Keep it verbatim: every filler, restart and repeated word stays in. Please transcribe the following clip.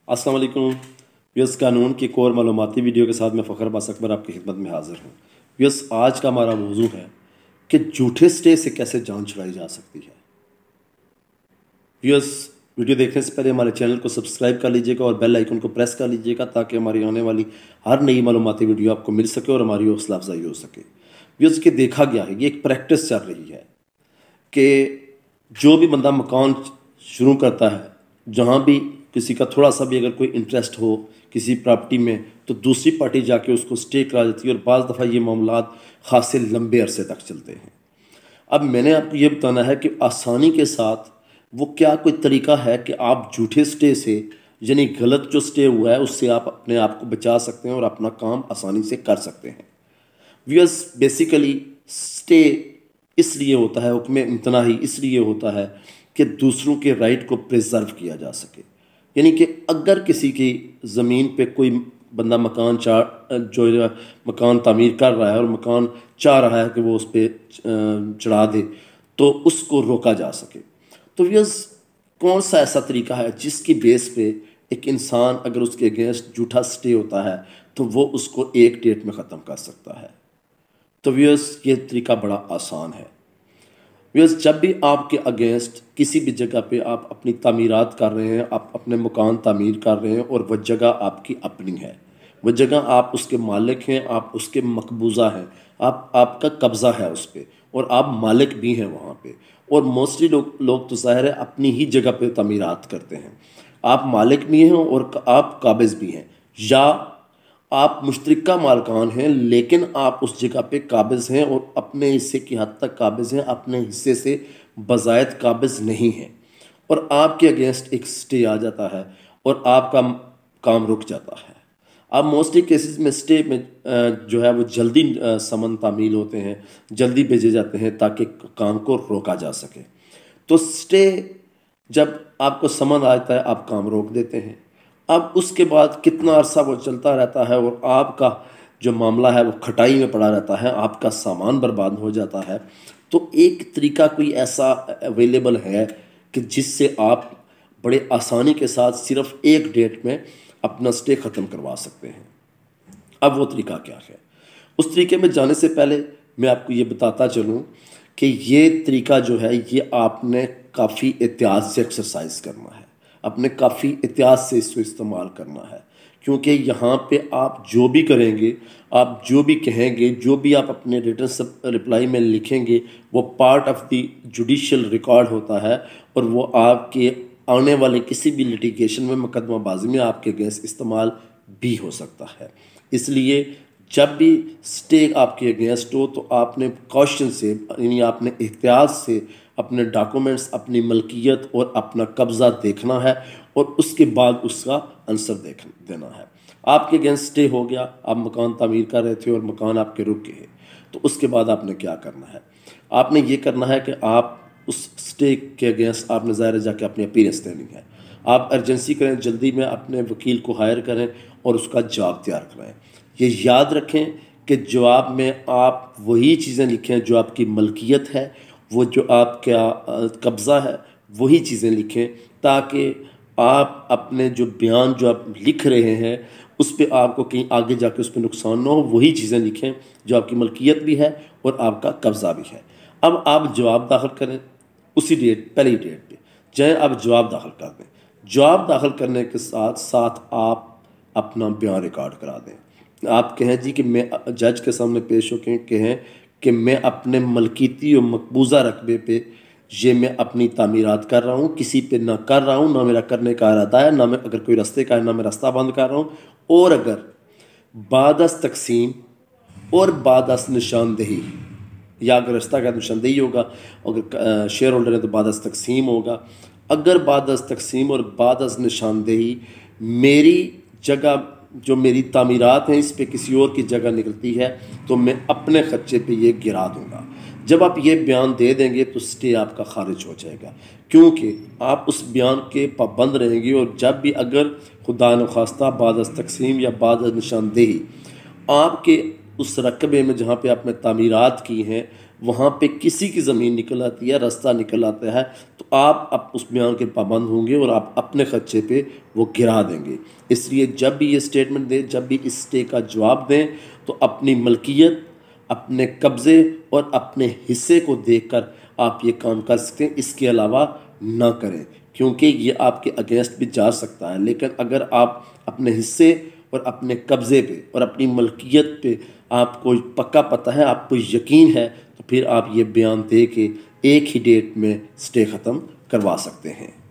अस्सलाम वालेकुम व्यूअर्स, कानून की एक और मालूमाती वीडियो के साथ मैं फ़खर अब्बास अकबर आपकी खिदमत में हाज़िर हूँ। व्यूअर्स, आज का हमारा मौजू है कि झूठे स्टे से कैसे जान छुड़ाई जा सकती है। व्यूअर्स, वीडियो देखने से पहले हमारे चैनल को सब्सक्राइब कर लीजिएगा और बेल आइकन को प्रेस कर लीजिएगा ताकि हमारी आने वाली हर नई मालूमाती वीडियो आपको मिल सके और हमारी हौसला अफजाई हो सके। व्यूअर्स, के देखा गया है, ये एक प्रैक्टिस चल रही है कि जो भी बंदा मकान शुरू करता है, जहाँ भी किसी का थोड़ा सा भी अगर कोई इंटरेस्ट हो किसी प्रॉपर्टी में, तो दूसरी पार्टी जाके उसको स्टे करा देती है और बाज़ दफ़ा ये मामलात खासे लंबे अरसे तक चलते हैं। अब मैंने आपको ये बताना है कि आसानी के साथ वो क्या कोई तरीका है कि आप झूठे स्टे से, यानी गलत जो स्टे हुआ है उससे आप अपने आप को बचा सकते हैं और अपना काम आसानी से कर सकते हैं। व्यूअर्स, बेसिकली स्टे इसलिए होता है, हुक्म इम्तनाही इसलिए होता है कि दूसरों के राइट को प्रिजर्व किया जा सके। यानी कि अगर किसी की ज़मीन पे कोई बंदा मकान चाह जो मकान तामीर कर रहा है और मकान चाह रहा है कि वो उस पर चढ़ा दे, तो उसको रोका जा सके। तो व्यूअर्स, कौन सा ऐसा तरीका है जिसकी बेस पे एक इंसान अगर उसके अगेंस्ट झूठा स्टे होता है तो वो उसको एक डेट में ख़त्म कर सकता है। तो व्यूअर्स, ये तरीका बड़ा आसान है। व्यूअर्स, जब भी आपके अगेंस्ट किसी भी जगह पे आप अपनी तामीरात कर रहे हैं, आप अपने मकान तामीर कर रहे हैं और वह जगह आपकी अपनी है, वह जगह आप उसके मालिक हैं, आप उसके मकबूजा हैं, आप आपका कब्ज़ा है उस पर और आप मालिक भी हैं वहाँ पे। और मोस्टली लोग लोग तो ज़ाहिर है अपनी ही जगह पे तामीरात करते हैं। आप मालिक भी हैं और आप काबिज़ भी हैं, या आप मुश्तरका मालकान हैं लेकिन आप उस जगह पे काबिज़ हैं और अपने हिस्से की हद तक काबिज़ हैं, अपने हिस्से से बज़ायद काबिज़ नहीं हैं, और आपके अगेंस्ट एक स्टे आ जाता है और आपका काम रुक जाता है। अब मोस्टली केसेस में स्टे में जो है वो जल्दी समन तामील होते हैं, जल्दी भेजे जाते हैं ताकि काम को रोका जा सके। तो स्टे जब आपको समन आता है आप काम रोक देते हैं। अब उसके बाद कितना अरसा वो चलता रहता है और आपका जो मामला है वो खटाई में पड़ा रहता है, आपका सामान बर्बाद हो जाता है। तो एक तरीका कोई ऐसा अवेलेबल है कि जिससे आप बड़े आसानी के साथ सिर्फ एक डेट में अपना स्टे ख़त्म करवा सकते हैं। अब वो तरीका क्या है? उस तरीके में जाने से पहले मैं आपको ये बताता चलूँ कि ये तरीका जो है ये आपने काफ़ी एहतियात से एक्सरसाइज करना है, अपने काफ़ी एहतियात से इसको इस्तेमाल करना है, क्योंकि यहाँ पे आप जो भी करेंगे, आप जो भी कहेंगे, जो भी आप अपने रिटर्न सब रिप्लाई में लिखेंगे, वो part of the judicial record होता है और वो आपके आने वाले किसी भी लिटिगेशन में, मुकदमाबाजी में आपके अगेंस्ट इस्तेमाल भी हो सकता है। इसलिए जब भी स्टे आपके अगेंस्ट हो तो आपने कॉशन से, यानी आपने एहतियात से अपने डॉक्यूमेंट्स, अपनी मलकियत और अपना कब्ज़ा देखना है और उसके बाद उसका आंसर देख देना है। आपके अगेंस्ट स्टे हो गया, आप मकान तामीर कर रहे थे और मकान आपके रुक गए, तो उसके बाद आपने क्या करना है? आपने ये करना है कि आप उस स्टे के अगेंस्ट आपने ज़ाहिर जाके अपनी अपीयरेंस देनी है। आप अर्जेंसी करें, जल्दी में अपने वकील को हायर करें और उसका जवाब तैयार कराएँ। ये याद रखें कि जवाब में आप वही चीज़ें लिखें जो आपकी मलकियत है, वो जो आपका कब्ज़ा है, वही चीज़ें लिखें ताकि आप अपने जो बयान जो आप लिख रहे हैं उस पर आपको कहीं आगे जाके उस पर नुकसान ना हो। वही चीज़ें लिखें जो आपकी मलकियत भी है और आपका कब्ज़ा भी है। अब आप जवाब दाखिल करें उसी डेट, पहली डेट पे चाहे आप जवाब दाखिल कर दें। जवाब दाखिल करने के साथ साथ आप अपना बयान रिकॉर्ड करा दें। आप कहें जी कि मैं जज के सामने पेश होकर कहें कि मैं अपने मलकीती और मकबूजा रकबे पे ये मैं अपनी तामीरात कर रहा हूँ, किसी पे ना कर रहा हूँ, ना मेरा करने का इरादा है, ना मैं अगर कोई रास्ते का है ना मैं रास्ता बंद कर रहा हूँ, और अगर बादस तकसीम और बादस निशानदेही, या अगर रास्ता का निशानदेही होगा, अगर शेयर होल्डर है तो बादस तकसीम होगा। अगर बादस तकसीम और बादस निशानदेही मेरी जगह जो मेरी तामीरात हैं इस पे किसी और की जगह निकलती है तो मैं अपने ख़र्चे पे ये गिरा दूंगा। जब आप ये बयान दे देंगे तो स्टे आपका खारिज हो जाएगा, क्योंकि आप उस बयान के पाबंद रहेंगे। और जब भी अगर खुदा न खास्ता बादस तकसीम या बादस निशानदेही आपके उस रकबे में जहाँ पे आपने तामीरात की हैं वहाँ पे किसी की ज़मीन निकल आती है, रास्ता निकल आता है, तो आप अब उस बयान के पाबंद होंगे और आप अपने खर्चे पे वो गिरा देंगे। इसलिए जब भी ये स्टेटमेंट दें, जब भी इस स्टे का जवाब दें, तो अपनी मलकियत, अपने कब्ज़े और अपने हिस्से को देखकर आप ये काम कर सकते हैं, इसके अलावा ना करें, क्योंकि ये आपके अगेंस्ट भी जा सकता है। लेकिन अगर आप अपने हिस्से और अपने कब्ज़े पे और अपनी मलकियत पे आपको पक्का पता है, आपको यकीन है, तो फिर आप ये बयान दे के एक ही डेट में स्टे ख़त्म करवा सकते हैं।